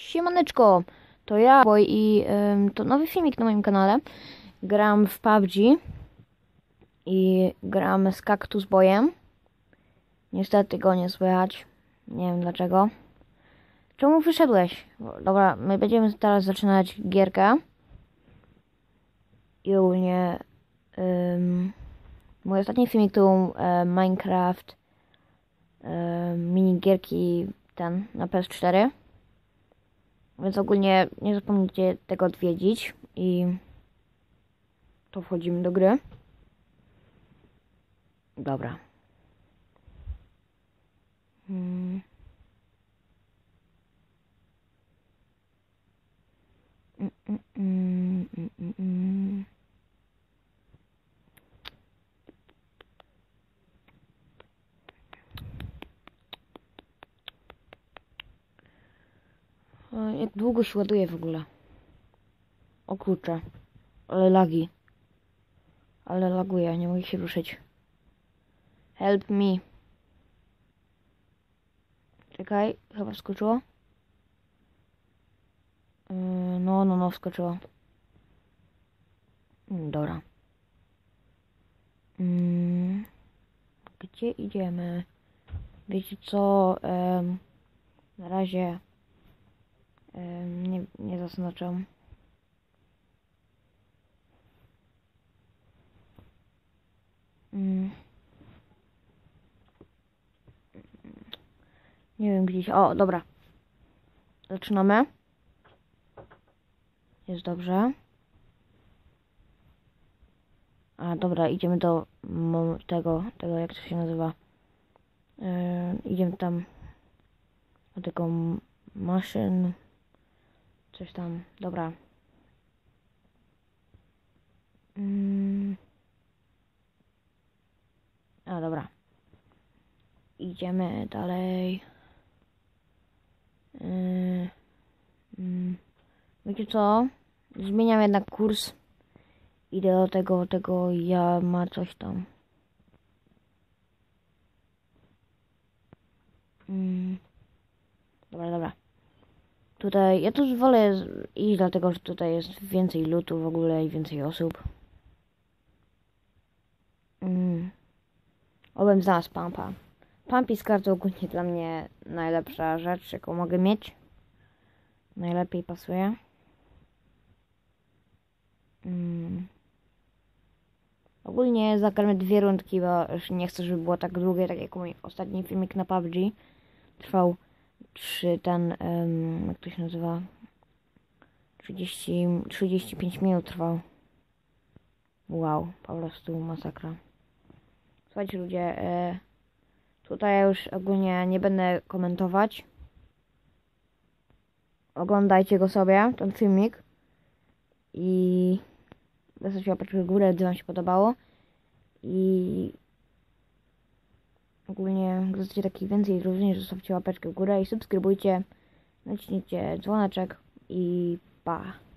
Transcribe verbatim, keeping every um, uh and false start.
Siemaneczko, to ja, Boy, i ym, to nowy filmik na moim kanale. Gram w P U B G i gram z Cactus Boyem. Niestety go nie słychać, nie wiem dlaczego. Czemu wyszedłeś? Dobra, my będziemy teraz zaczynać gierkę. I ogólnie ym, mój ostatni filmik to e, Minecraft e, minigierki ten na P S cztery. Więc ogólnie nie zapomnijcie tego odwiedzić i to wchodzimy do gry. Dobra. Hmm. Mm, mm, mm, mm, mm, mm. O, jak długo się ładuje w ogóle. O kurczę. Ale lagi. Ale laguje, nie mogę się ruszyć. Help me. Czekaj, chyba wskoczyło. Yy, no, no, no, wskoczyło. Yy, dobra. Yy, gdzie idziemy? Wiecie co? Yy, na razie yy, nie, nie zaznaczam. Yy. Nie wiem gdzieś. O, dobra. Zaczynamy. Jest dobrze. A, dobra, idziemy do tego, tego jak to się nazywa. Yy, idziemy tam do tego maszyn. Coś tam. Dobra. Yy. A, dobra. Idziemy dalej. Yy. Yy. Wiecie co? Zmieniam jednak kurs. Idę do tego, tego ja ma coś tam. Mm. Dobra, dobra. Tutaj, ja tu wolę iść, dlatego że tutaj jest więcej lootu w ogóle i więcej osób. Mm. Obym znalazł pumpa. Pump z kartą ogólnie dla mnie najlepsza rzecz, jaką mogę mieć. Najlepiej pasuje. Mm. Ogólnie zagramy dwie rundki, bo już nie chcę, żeby było tak długie, tak jak mój ostatni filmik na P U B G. Trwał trzy, ten, um, jak to się nazywa? trzydzieści, trzydzieści pięć minut trwał. Wow, po prostu masakra. Słuchajcie ludzie, e, tutaj ja już ogólnie nie będę komentować. Oglądajcie go sobie, ten filmik. I zostawcie łapeczkę w górę, gdy wam się podobało. I ogólnie, jak chcecie takich więcej również, zostawcie łapeczkę w górę i subskrybujcie. Naciśnijcie dzwoneczek i pa.